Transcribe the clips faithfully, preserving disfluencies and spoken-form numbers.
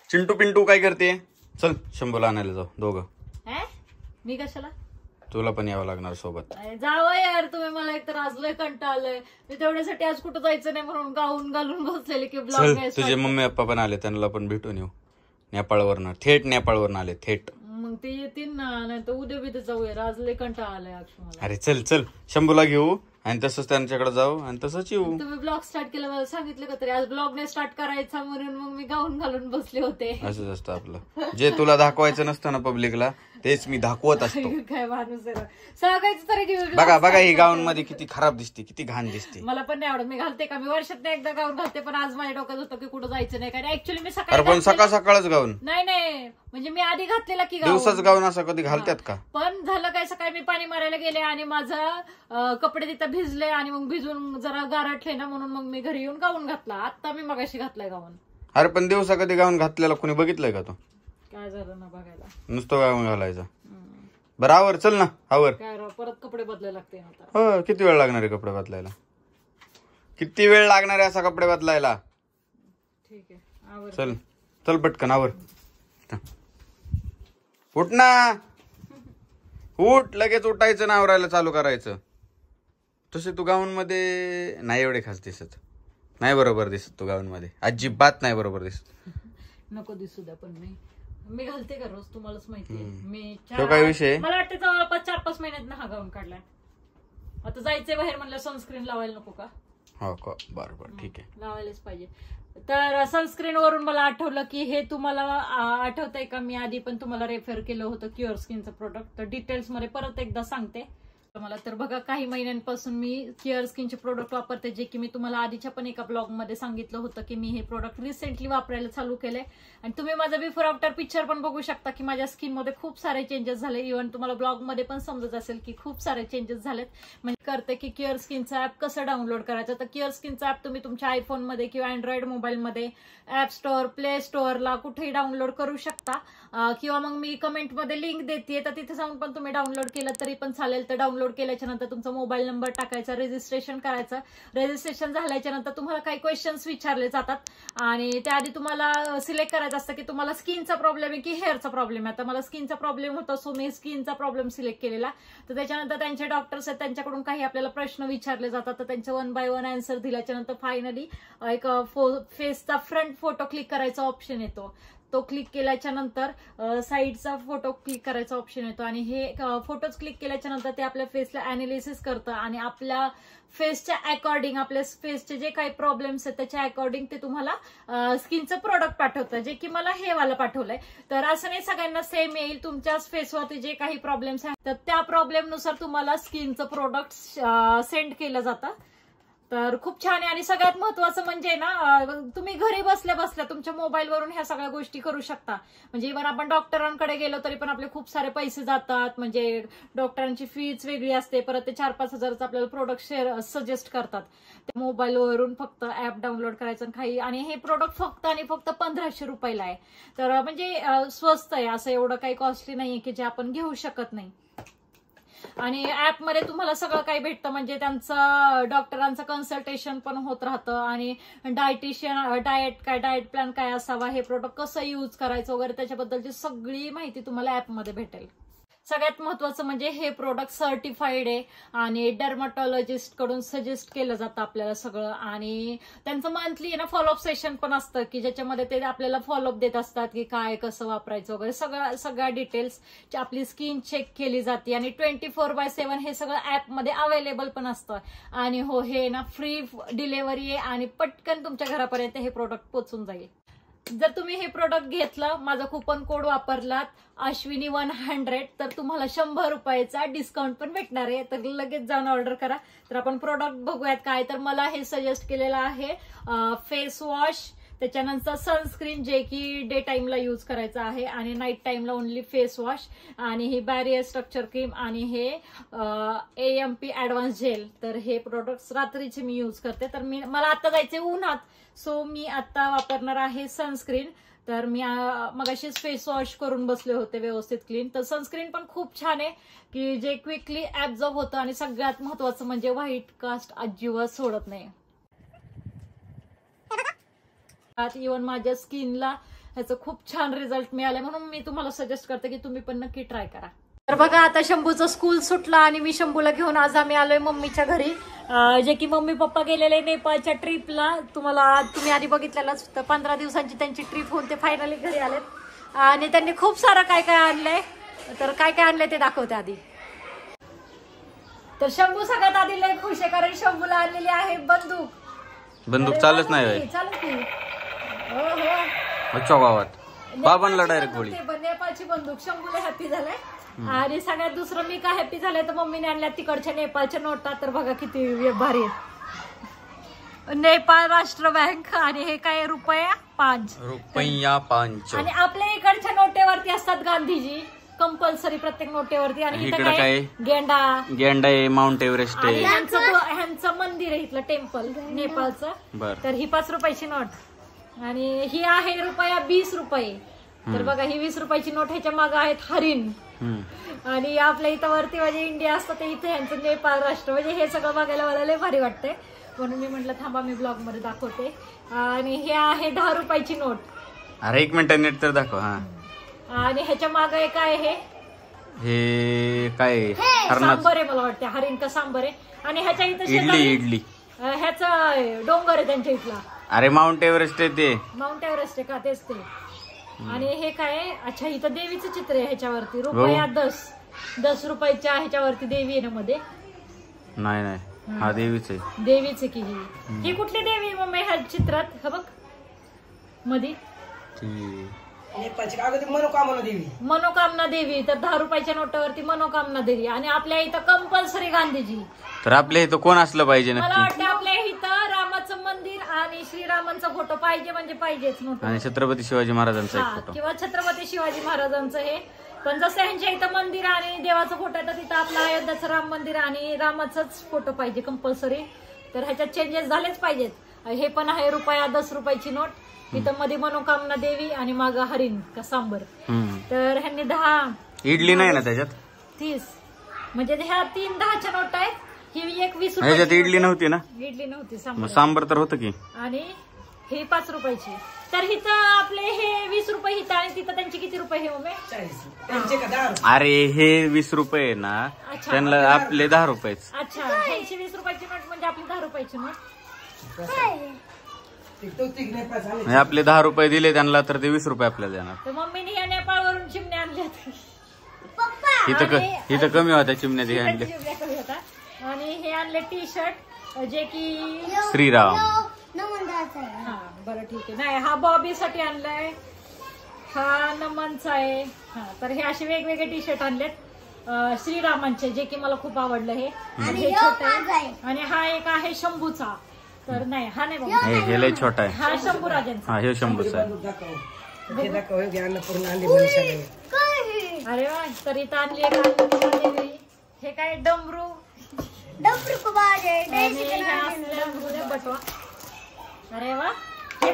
चिंटू पिंटू काय करते? चल शंभूला आणायला जाऊ दोघं. मी कशाला? तुला पण यावं लागणार सोबत. जावं यार तुम्ही. मला एक तर आज लय कंटाळा आलाय. मी तेवढ्यासाठी आज कुठं जायचं नाही म्हणून गाऊन घालून बसलेले की ब्लॉग. तुझे मम्मी पप्पा पण आले, त्यांना पण भेटून येऊ. नेपाळवरनं थेट नेपाळवरनं आले थेट. मग ते येतील ना, नाही तर उद्या बिद्या जाऊया. आज लय कंटाळा आलाय अक्षय. अरे चल चल शंभूला घेऊ आणि तसंच त्यांच्याकडे जाऊ आणि तसंच येऊ. तुम्ही ब्लॉग स्टार्ट केला मला सांगितलं का तरी? आज ब्लॉग नाही स्टार्ट करायचा म्हणून मग मी गाऊन घालून बसले होते. असंच असतं आपलं. जे तुला दाखवायचं नसतं ना पब्लिकला तेच मी दाखवत असतो. काय माणूस आहे. सांगायचं तरी बघा बघा ही गाऊन मध्ये किती खराब दिसते, किती घाण दिसते. मला पण नाही आवडत. मी घालते का? मी वर्षात एकदा गाऊन घालते, पण आज माझ्या डोक्यात होतं की कुठं जायचं नाही. कारण ऍक्च्युली मी सकाळी पण सकाळ सकाळच गाऊन नाही नाही म्हणजे मी आधी घातलेला की दिवसाच गाऊन असं कधी घालतात का? पण झालं काय, सकाळी मी पाणी मारायला गेले आणि माझं कपडे तिथं भिजले आणि मग भिजून जरा गारठले ना, म्हणून मग मी घरी येऊन गाऊन घातला. आता मी मगाशी घातलाय गाऊन. अरे पण दिवसा कधी गाऊन घातलेला कोणी बघितलंय का? तो काय झालं ना बघायला. नुसतं गाऊन घालायचं. बरं आवर चल ना आवर. काय परत कपडे बदलायला लागते आता. हो किती वेळ लागणार आहे कपडे बदलायला? किती वेळ लागणार आहे असा कपडे बदलायला? ठीक आहे चल चल पटकन आवर. उठ ना, उठ. लगेच उठायचं ना, आवरायला चालू करायचं. तसे तू गाऊन मध्ये नाही एवढे खास दिसत. नाही बरोबर दिसत तू गाऊन मध्ये, अजिबात नाही बरोबर दिसत. नको दिसू द्या, पण मी मी घालते का रोज, तुम्हालाच माहिती आहे. मी काय विषय, मला वाटतं जवळपास चार पाच महिन्यात ना हा गाऊन काढलाय. आता जायचंय बाहेर म्हणलं सनस्क्रीन लावायला नको का? हो का, बरं बरं ठीक आहे, लावायलाच पाहिजे. तर सनस्क्रीन वरून मला आठवलं की हे तुम्हाला आठवतंय का, मी आधी पण तुम्हाला रेफर केलं होतं क्युअर स्किनचं प्रोडक्ट. तर डिटेल्स मध्ये परत एकदा सांगते मला. तर बघा, काही महिन्यांपासून मी क्युअर स्किनचे प्रोडक्ट वापरते, जे की मी तुम्हाला आधीच्या पण एका ब्लॉग मध्ये सांगितलं होतं की मी हे प्रोडक्ट रिसेंटली वापरायला चालू केलंय. आणि तुम्ही माझा बिफोर आफ्टर पिक्चर पण बघू शकता की माझ्या स्किन मध्ये खूप सारे चेंजेस झाले. इव्हन तुम्हाला ब्लॉग मध्ये पण समजत असेल की खूप सारे चेंजेस झालेत. म्हणजे करते की क्युअर स्किनचा ऍप कसं डाउनलोड करायचं. तर क्युअर स्किनचा ऍप तुम्ही तुमच्या आयफोन मध्ये किंवा अँड्रॉइड मोबाईल मध्ये ऍप स्टोअर, प्ले स्टोअरला कुठेही डाउनलोड करू शकता. किंवा मग मी कमेंट मध्ये लिंक देते, तर तिथे जाऊन पण तुम्ही डाउनलोड केलं तरी पण चालेल. तर डाउनलोड केल्याच्या नंतर तुमचा मोबाईल नंबर टाकायचा, रजिस्ट्रेशन करायचं. रजिस्ट्रेशन झाल्याच्या नंतर तुम्हाला काही क्वेश्चन्स विचारले जातात आणि त्याआधी तुम्हाला सिलेक्ट करायचं असतं की तुम्हाला स्किनचा प्रॉब्लेम आहे की हेअरचा प्रॉब्लेम आहे. आता मला स्किनचा प्रॉब्लेम होता, सो मी स्किनचा प्रॉब्लेम सिलेक्ट केलेला. तर त्याच्यानंतर त्यांचे डॉक्टर्स आहेत, त्यांच्याकडून काही आपल्याला प्रश्न विचारले जातात. तर त्यांचे वन बाय वन आन्सर दिल्याच्या नंतर फायनली एक फेसचा फ्रंट फोटो क्लिक करायचा ऑप्शन येतो. तो क्लिक केल्याच्या नंतर साईडचा फोटो क्लिक करायचा ऑप्शन येतो आणि हे फोटोज क्लिक केल्याच्या नंतर ते आपल्या फेसला अनालिसिस करतं आणि आपल्या फेसच्या अकॉर्डिंग, आपल्या फेसचे जे काही प्रॉब्लेम्स आहेत त्याच्या अकॉर्डिंग ते तुम्हाला स्किनचं प्रोडक्ट पाठवतं, जे की मला हे वाला पाठवलंय. तर असं नाही सगळ्यांना सेम येईल. तुमच्याच फेसवरती जे काही प्रॉब्लेम्स आहेत तर त्या प्रॉब्लेमनुसार तुम्हाला स्किनचं प्रोडक्ट सेंड केलं जातं. तर खूप छान आहे. आणि सगळ्यात महत्वाचं म्हणजे ना, तुम्ही घरी बसल्या बसल्या तुमच्या मोबाईलवरून ह्या सगळ्या गोष्टी करू शकता. म्हणजे इव्हन आपण डॉक्टरांकडे गेलो तरी पण आपले खूप सारे पैसे जातात. म्हणजे डॉक्टरांची फीज वेगळी असते, परत ते चार पाच हजारचं आपल्याला प्रोडक्ट शेअर सजेस्ट करतात. ते मोबाईलवरून फक्त ऍप डाउनलोड करायचं काही. आणि हे प्रोडक्ट फक्त आणि फक्त पंधराशे रुपयाला आहे. तर म्हणजे स्वस्त आहे, असं एवढं काही कॉस्टली नाहीये की जे आपण घेऊ शकत नाही. आणि ऍपमध्ये तुम्हाला सगळं काही भेटतं. म्हणजे त्यांचं डॉक्टरांचं कन्सल्टेशन पण होत राहतं आणि डायटिशियन, डाएट काय, डाएट प्लॅन काय असावा, हे प्रोडक्ट कसं यूज करायचं वगैरे त्याच्याबद्दलची सगळी माहिती तुम्हाला ऍपमध्ये भेटेल. सगळ्यात महत्वाचं म्हणजे हे प्रोडक्ट सर्टिफाईड आहे आणि डर्मॅटॉलॉजिस्ट कडून सजेस्ट केलं जातं आपल्याला सगळं. आणि त्यांचं मंथली ना फॉलोअप सेशन पण असतं की ज्याच्यामध्ये ते आपल्याला फॉलोअप देत असतात की काय कसं वापरायचं वगैरे सगळं, सगळ्या डिटेल्स आपली स्किन चेक केली जाते. आणि ट्वेंटी फोर बाय सेव्हन हे सगळं ऍपमध्ये अवेलेबल पण असतं. आणि हो, हे ना फ्री डिलेव्हरी आहे आणि पटकन तुमच्या घरापर्यंत हे प्रोडक्ट पोहोचून जाईल. जर तुम्ही हे प्रोडक्ट घेतलं, माझा कुपन कोड वापरलात अश्विनी वन हंड्रेड, तर तुम्हाला शंभर रुपयाचा डिस्काउंट पण भेटणार आहे. तर लगेच जाऊन ऑर्डर करा. तर आपण प्रोडक्ट बघूयात काय. तर मला हे सजेस्ट केलेलं आहे फेस वॉश, त्याच्यानंतर सनस्क्रीन जे की डे टाइमला यूज करायचं आहे आणि नाईट टाइमला ओनली फेस वॉश, आणि ही बॅरियर स्ट्रक्चर क्रीम आणि हे एएमपी ऍडव्हान्स जेल. तर हे प्रोडक्ट्स रात्रीचे मी यूज करते. तर मी मला आता जायचे उन्हात, सो मी आता वापरणार आहे सनस्क्रीन. तर मी मगाशीच फेस वॉश करून बसले होते व्यवस्थित क्लीन. तर सनस्क्रीन पण खूप छान आहे की जे क्विकली ऍब्झॉर्ब होतं आणि सगळ्यात महत्वाचं म्हणजे व्हाईट कास्ट अजिबात सोडत नाही. इव्हन माझ्या स्किनला ह्याचं खूप छान रिझल्ट मिळाले, म्हणून मी तुम्हाला सजेस्ट करते की तुम्ही पण नक्की ट्राय करा. तर बघा आता शंभूचं स्कूल सुटला आणि मी शंभूला घेऊन आज आम्ही आलोय मम्मीच्या घरी, जे की मम्मी पप्पा गेलेले नेपाळच्या ट्रिपला. तुम्हाला तुम्ही आधी बघितलेलंच, तर पंधरा दिवसांची त्यांची ट्रिप होऊन ते फायनली घरी आलेत आणि त्यांनी खूप सारं काय काय आणलंय. तर काय काय आणलंय ते दाखवते आधी. तर शंभू सगळ्यात आधी लय खुश आहे, कारण शंभूला आणलेली आहे बंदूक. बंदूक चालत नाही, चालू की हो हो अच्छा गावात बाबांना डायरेक्ट गोळी. नेपाळची बंदूक. शंभूला हॅपी झालाय. आणि सगळ्यात दुसरं मी काय हॅपी झालंय तर मम्मीने आणल्या तिकडच्या नेपाळच्या नोटा. तर बघा किती भारी आहेत. नेपाळ राष्ट्र बँक. आणि हे काय रुपया पाच रुपया पाच. आणि आपल्या इकडच्या नोटेवरती असतात गांधीजी कंपल्सरी प्रत्येक नोटेवरती. आणि इकडे काय गेंडा गेंडा आहे, माउंट एव्हरेस्ट आहे. ह्यांचं मंदिर आहे इथलं टेम्पल नेपाळचं. तर ही पाच रुपयाची नोट आणि ही आहे रुपया वीस रुपये. तर बघा ही वीस रुपयाची नोट. ह्याच्या मागे आहेत हरिण. आणि आपल्या इथं वरती म्हणजे इंडिया असतं ते इथे ह्यांचं नेपाळ राष्ट्र. म्हणजे हे सगळं बघायला मला लय भारी वाटतंय, म्हणून मी म्हटलं थांबा मी ब्लॉग मध्ये दाखवते. आणि हे आहे दहा रुपयाची नोट. अरे एक मिनिट नेट तर दाखव. हा आणि ह्याच्या मागे काय आहे, हे काय सांबर आहे मला वाटतं, हरिण का सांबर आहे. आणि ह्याच्या इथं इडली इडली ह्याचा डोंगर आहे त्यांच्या इथला. अरे माउंट एव्हरेस्ट आहे ते. माउंट एव्हरेस्ट आहे का, तेच ते. आणि हे काय, अच्छा इथं देवीचं चित्र आहे ह्याच्यावरती. रुपया दस दस रुपयाच्या ह्याच्यावरती देवी आहे ना मध्ये. नाही नाही हा देवीच आहे. देवीच की ही ही कुठली देवी मम्मी ह्या चित्रात? हा बघ मधी मनोकामना देवी. मनोकामना देवी. तर दहा रुपयाच्या नोटावरती मनोकामना देवी. आणि आपल्या इथं कंपल्सरी गांधीजी. तर आपल्या इथं कोण असलं पाहिजे मला नक्की? वाटतं आपल्या इथं रामाचं मंदिर आणि श्रीरामांचा फोटो पाहिजे म्हणजे पाहिजेच नोट. आणि छत्रपती शिवाजी महाराजांचा एक फोटो किंवा छत्रपती शिवाजी महाराजांचं हे. पण जसं ह्यांच्या इथं मंदिर आणि देवाचा फोटो आहे तर तिथं आपलं अयोध्याचं राम मंदिर आणि रामाचाच फोटो पाहिजे कंपल्सरी. तर ह्याच्यात चेंजेस झालेच पाहिजेत. हे पण आहे रुपया दस रुपयाची नोट. इथं मध्ये मनोकामना देवी आणि माग हरिण का सांबर. तर ह्यांनी दहा. इडली नाही ना त्याच्यात? तीस म्हणजे ह्या तीन दहाच्या नोट आहेत. ही एक वीस ह्याच्यात इडली नव्हती ना? इडली नव्हती, सांबर सांबर तर होतं की. आणि हे पाच रुपयाची. तर हिथं आपले हे वीस रुपये हिथं आणि तिथं त्यांचे किती रुपये हे उमे? अरे हे वीस रुपये ना, त्यांना आपले दहा रुपये. अच्छा ह्यांची वीस रुपयाची नोट म्हणजे आपली दहा रुपयाची नोट. आपले दहा रुपये दिले त्यांना तर ते वीस रुपये आपल्याला देणार. तर मम्मीने या नेपाळवरून चिमण्या आणल्या इथं इथं कमी होत्या चिमण्या ते आणले. आणि हे आणले टी शर्ट जे की श्रीराम. हा बरं ठीक आहे. नाही हा बॉबी साठी आणलाय, हा नमनचा आहे. हा तर हे असे वेगवेगळे टी शर्ट आणलेत श्रीरामांचे, जे की मला खूप आवडलं. हे हे छोटं आहे. आणि हा एक आहे शंभूचा. तर नाही हा नाही हे लय छोटा आहे. हा शंभू राजांचा. हा हे शंभूचा आहे. अरे वा. तर इथं आणली एक. हे काय डमरू बटवा. अरे वा. हे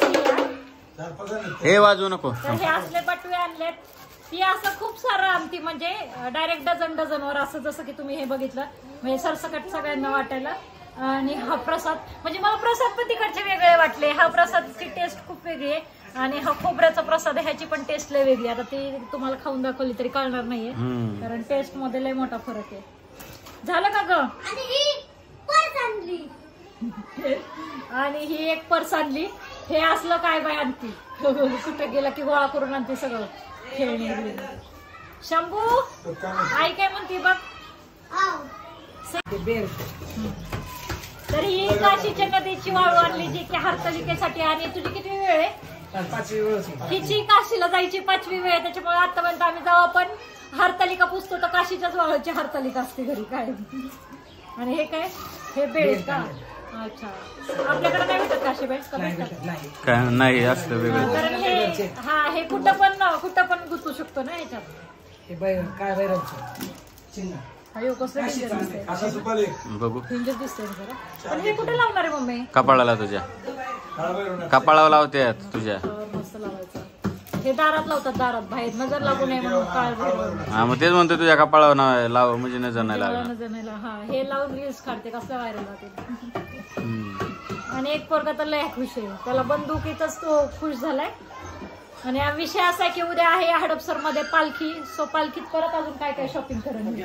हे वाजवू नको. तर हे असले बटवे आणलेत. ती असं खूप सारं आणती म्हणजे डायरेक्ट डझन डझनवर असं, जसं की तुम्ही हे बघितलं म्हणजे सरसकट सगळ्यांना वाटायला. आणि हा प्रसाद म्हणजे मला प्रसाद पण तिकडचे वेगळे वाटले. हा प्रसादची टेस्ट खूप वेगळी आहे. आणि हा खोबऱ्याचा प्रसाद आहे, ह्याची पण टेस्ट लय वेगळी. आता ती तुम्हाला खाऊन दाखवली तरी कळणार नाहीये, कारण टेस्ट मध्ये लय मोठा फरक आहे. झालं का ग? आणि ही एक पर्स आणली. हे असलं काय बाय आणती, कुठे गेला की गोळा करून आणते सगळं खेळणी. शंभू आई काय म्हणते बघ. तर ही काशीच्या नदीची वाळू आणली, जी की हरतालिकेसाठी. आणि तुझी किती वेळ आहे? हिची काशीला जायची पाचवी वेळ. त्याच्यामुळे आतापर्यंत आम्ही जेव्हा पण हरतालिका पुसतो तर काशीच्याच वाळूची हरतालिका असते घरी काय. आणि हे काय, हे बेळ का? अच्छा आपल्याकडे काय भेटत काशी बेळ काय नाही असतं वेगळं. कारण हे हा हे कुठं पण कुठं पण गुंतू शकतो ना ह्याच्यात. अयो कसं दिसतंय बघू. डेंजर दिसतंय जरा. पण हे कुठे लावणार आहे मम्मी? कपाळाला तुझ्या. कपाळाला लावते तुझ्या. मस्त लावायचं. हे दारात लावतात, दारात बाहेर नजर लागू नये म्हणून. काळ हा मग तेच म्हणतो तुझ्या कपाळावर लाव म्हणजे नजर नाही लागणार. नजर नाही लाग. हा हे लावून रील्स काढते कसं व्हायरल होते. आणि एक पोरगा तर लय खुश आहे, त्याला बंदुकीतच तो खुश झालाय. आणि हा विषय असा आहे की उद्या आहे हडपसर मध्ये पालखी. सो पालखीत परत अजून काय काय शॉपिंग करून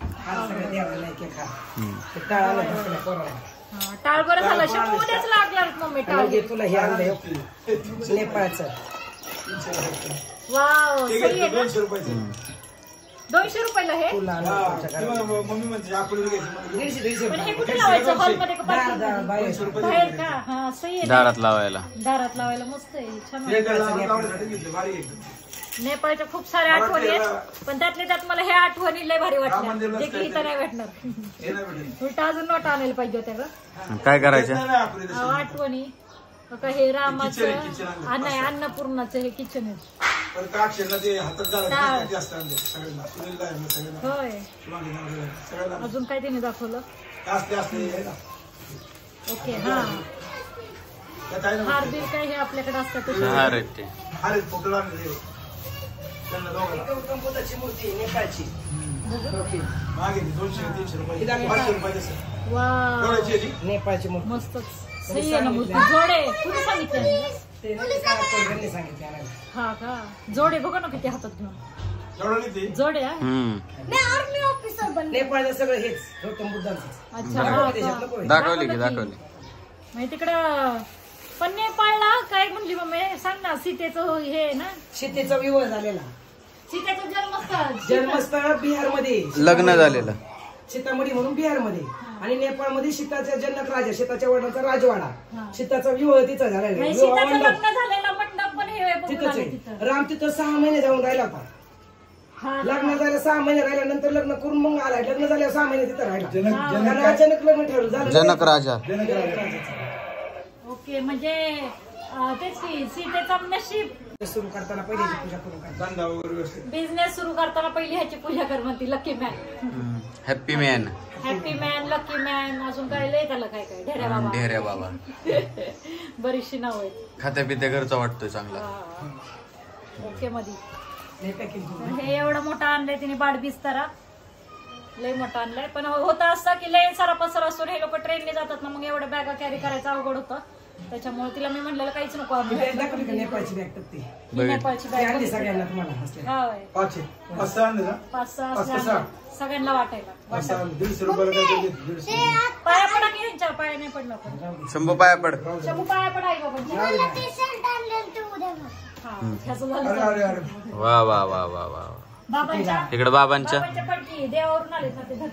टाळ बरं झालं. शंभू उद्याच लागणार मम्मी टाळ. तुला हे आणलं नेपाळचं. वाव सही आहे ना? दोनशे रुपयाला हे. पण हे कुठे लावायचं हॉलमध्ये का बाहेर का? हा सही आहे. दारात लावायला दारात लावायला मस्त आहे. छान आहे. नेपाळच्या खूप साऱ्या आठवणी आहेत पण त्यातल्या त्यात मला ह्या आठवणी लय भारी वाटल्या जे की इथं नाही भेटणार. उलट अजून नोट आणायला पाहिजे होत्या का. काय करायचं अहो, आठवणी बघा हे रामाचं अन्न आहे अन्नपूर्णाचं हे किचन आहे. होय अजून काय तिने दाखवलं. ओके हा हार बिल काय हे आपल्याकडे असतात. मूर्ती नेपाळची नेपाळची मूर्ती मस्तच सही आहे ना मूर्ती. जोडे कुणी सांगितलं. हा का जोडे बघा ना किती हातात घेऊन जोडे नेपाळचं सगळं हेच गौतम बुद्धांचं. अच्छा दाखवली की दाखवली नाही तिकडं. पण नेपाळला काय म्हणली मम्मी सांग ना. सीतेचं हे आहे ना. सीतेचा विवाह झालेला. सीतेचं जन्मस्थळ जन्मस्थळ बिहार मध्ये लग्न झालेलं सीतामढी म्हणून बिहार मध्ये. आणि नेपाळमध्ये सीताचा जनक राजा सीताच्या वडिलांचा राजवाडा. सीताचा विवाह तिचा झालेला. सीताचं लग्न झालेला मंडप पण हे तिथंच आहे. राम तिथं सहा महिने जाऊन राहिला होता. लग्न झालं सहा महिने राहिल्यानंतर लग्न करून मग आला. लग्न झाल्यावर सहा महिने तिथं राहिला. अचानक लग्न ठरवलं झालं जनक राजा. ओके म्हणजे तेच की सीतेचा नशीब सुरू करताना पहिल्याची पूजा करून बिझनेस सुरू करताना पहिली ह्याची पूजा कर म्हणती. Lucky man happy man happy man lucky man अजून काय लय त्याला काय काय ढेऱ्या बाबा ढेऱ्या बाबा बरीचशी नाव आहेत. खात्या पित्या घरचा वाटतोय चांगला. ओके मध्ये हे एवढं मोठं आणलंय तिने बाड बिस्तारा. लय मोठं आणलंय पण होतं असं की लय सारा पसर असून हे लोक ट्रेनने जातात ना मग एवढं बॅगा कॅरी करायचं अवघड होतं. त्याच्यामुळे तिला मी म्हणलेलं काहीच नको आम्ही नेपाळची बॅग टाकते. नेपाळची बॅग सगळ्यांना तुम्हाला होय पाच सहा असल्या सगळ्यांना वाटायला. पाया पडा की ह्यांच्या पाया नाही पडला पण शंभू पाया पड. शंभू पाया पडा आई बाबा. वा वा वा वा वा बाबांच्या इकडे बाबांच्या पडकी देवावरून आले ना ते.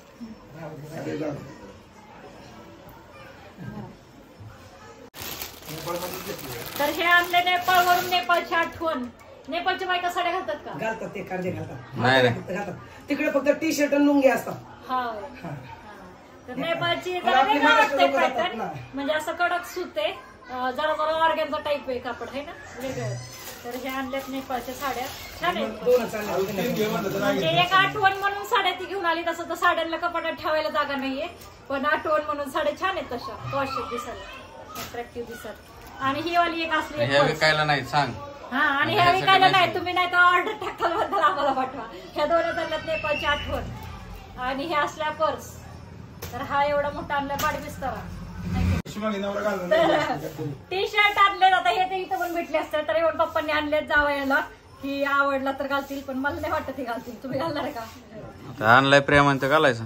तर हे आणले नेपाळवरून. नेपाळची आठवण. नेपाळच्या बायका साड्या घालतात का. घालतात ते कांदे घालतात. नाही घालतात तिकडे फक्त टी शर्ट आणि लुंगी असतात. हा तर नेपाळची जरा वेगळं वाटतंय पॅटर्न म्हणजे असं कडक सूत आहे. जरा जरा ऑर्गॅनचा टाईप आहे कापड आहे ना वेगळं. तर हे आणल्यात नेपाळच्या साड्या छान आहेत. म्हणजे एक आठवण म्हणून साड्या ती घेऊन आली. तसं तर साड्यांना कपाटात ठेवायला जागा नाहीये पण आठवण म्हणून साड्या छान आहेत तशा पॉश दिसायला अट्रॅक्टिव्ह दिसत. आणि ही वाली एक असली विकायला नाही सांग. हा आणि ह्या विकायला नाही. तुम्ही नाही तर ऑर्डर टाकायला आम्हाला पाठवा. ह्या दोन आणल्यात नेपाळची आठवण आणि हे असल्या पर्स. तर हा एवढा मोठा आणलाय पाडबिस्तारा. टी शर्ट आणले आता हे ते इथं पण भेटले असते तर एवढं पप्पांनी आणले जावयाला की आवडला तर घालतील पण मला नाही वाटत हे घालतील. तुम्ही घालणार का. आणलाय प्रेमांत घालायचं.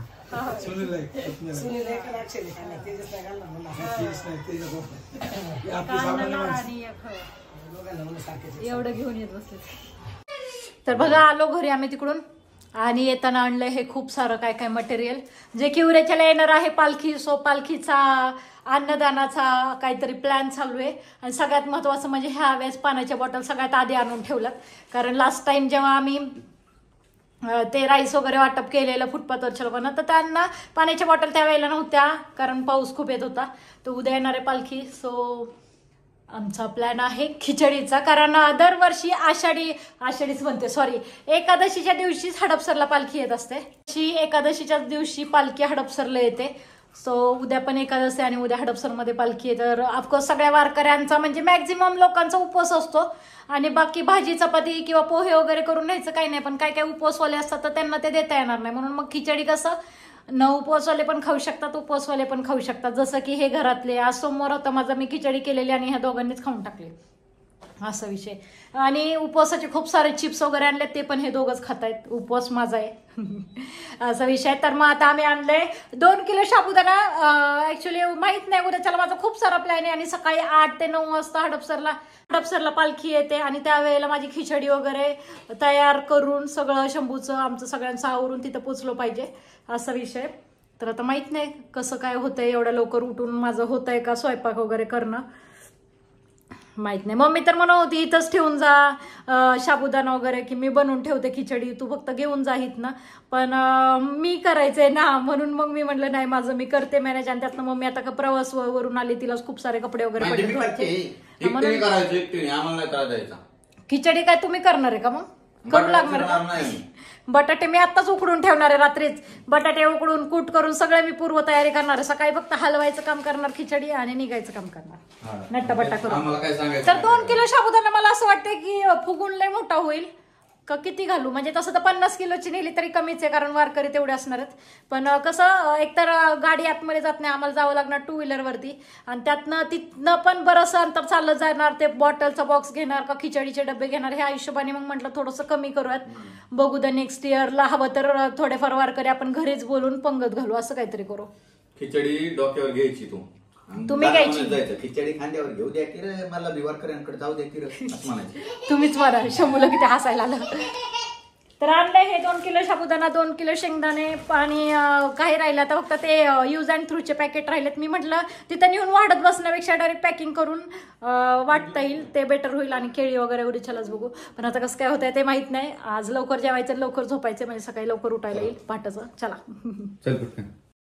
एवढं घेऊन येत बसले. तर बघा आलो घरी आम्ही तिकडून आणि येताना आणलंय हे खूप सारं काय काय मटेरियल जे की उद्याच्याला येणार आहे पालखी. सो पालखीचा अन्नदानाचा काहीतरी प्लॅन चालू आहे. आणि सगळ्यात महत्वाचं म्हणजे ह्या वेळेस पाण्याच्या बॉटल सगळ्यात आधी आणून ठेवल्यात. कारण लास्ट टाइम जेव्हा आम्ही ते राईस वगैरे वाटप केलेलं फुटपाथवरच्या लोकांना तर त्यांना पाण्याच्या बॉटल त्यावेळेला नव्हत्या कारण पाऊस खूप येत होता. तर उद्या येणार आहे पालखी. सो आमचा प्लॅन आहे खिचडीचा. कारण दरवर्षी आषाढी आषाढीच म्हणते सॉरी एकादशीच्या दिवशीच हडपसरला पालखी येत असते. एकादशीच्या दिवशी पालखी हडपसरला येते. सो उद्या पण एकादशी आणि उद्या हडपसरमध्ये पालखी आहे. तर ऑफकोर्स सगळ्या वारकऱ्यांचा म्हणजे मॅक्झिमम लोकांचा उपवास असतो आणि बाकी भाजी चपाती किंवा पोहे वगैरे करून न्यायचं काही नाही. पण काय काय उपवासवाले असतात तर त्यांना ते देता येणार नाही म्हणून मग खिचडी कसं न उपवासवाले पण खाऊ शकतात उपवासवाले पण खाऊ शकतात. जसं की हे घरातले आज सोमवार होता माझा मी खिचडी केलेली आणि ह्या दोघांनीच खाऊन टाकली. असा विषय. आणि उपवासाचे खूप सारे चिप्स वगैरे आणले, ते पण हे दोघंच खात आहेत. उपवास माझा आहे असा विषय. तर मग आता आम्ही आणले दोन किलो साबुदाणा. ऍक्च्युली माहित नाही उद्याच्याला माझा खूप सारा प्लॅन आहे. आणि सकाळी आठ ते नऊ वाजता हडपसरला हडपसरला पालखी येते आणि त्यावेळेला माझी खिचडी वगैरे तयार करून सगळं शंभूचं आमचं सगळ्यांचं आवरून तिथं पोचलो पाहिजे असा विषय. तर आता माहित नाही कसं काय होतंय, एवढ्या लवकर उठून माझं होतंय का स्वयंपाक वगैरे करणं माहित नाही. मम्मी तर म्हणत होती इथंच ठेवून जा साबुदाणा वगैरे, की मी बनवून ठेवते खिचडी, तू फक्त घेऊन जा हित ना. पण मी करायचंय ना, म्हणून मग मी म्हटलं नाही माझं मी करते मॅनेज. आणि त्यातनं मम्मी आता का प्रवास वरून आली, तिला खूप सारे कपडे वगैरे पडले. खिचडी काय तुम्ही करणार आहे का मग? करू लागणार का? बटाटे मी आत्ताच उकडून ठेवणार आहे, रात्रीच बटाटे उकडून कूट करून सगळे मी पूर्व तयारी करणार आहे. सकाळी फक्त हलवायचं काम करणार खिचडी आणि निघायचं काम करणार नट्टाबट्टा करून. तर दोन किलो साबुदाणा मला असं वाटतंय की फुगून लय मोठा होईल का किती घालू. म्हणजे तसं तर पन्नास किलोची नेली तरी कमीच आहे, कारण वारकरी तेवढे असणार आहेत. पण कसं एकतर गाडी आतमध्ये जात नाही, आम्हाला जावं लागणार टू व्हीलर वरती. आणि त्यातनं तिथनं पण बरंचसं अंतर चाललं जाणार. ते बॉटलचा बॉक्स घेणार का खिचडीचे डबे घेणार, ह्या हिशोबाने मग म्हटलं थोडंसं कमी करूयात. बघू द नेक्स्ट इयरला हवं तर थोडेफार वारकरी आपण घरीच बोलून पंगत घालू, असं काहीतरी करू. खिचडी डोक्यावर घ्यायची तू, तुम्ही घ्यायची खिचडी खांद्यावर घेऊ द्या की रे, मला भिवारकरांकडे जाऊ द्या की रे म्हणायचं. तुम्हीच मारा, शंभूला किती हसायला आलं. तर आणलंय हे दोन किलो साबुदाणा, दोन किलो शेंगदाणे आणि काही राहिलं आता फक्त ते यूज अँड थ्रूचे पॅकेट राहिलेत. मी म्हटलं तिथं नेऊन वाढत बसण्यापेक्षा डायरेक्ट पॅकिंग करून वाटता येईल, ते बेटर होईल. आणि केळी वगैरे उडीच्यालाच बघू. पण आता कसं काय होतंय ते माहित नाही. आज लवकर जेवायचं, लवकर झोपायचं, म्हणजे सकाळी लवकर उठायला येईल पहाटेचं. चला चल.